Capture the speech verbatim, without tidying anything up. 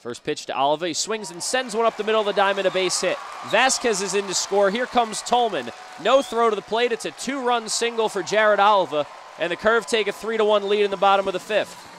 First pitch to Oliva. He swings and sends one up the middle of the diamond, a base hit. Vasquez is in to score. Here comes Tolman. No throw to the plate. It's a two-run single for Jared Oliva, and the Curve take a three to one lead in the bottom of the fifth.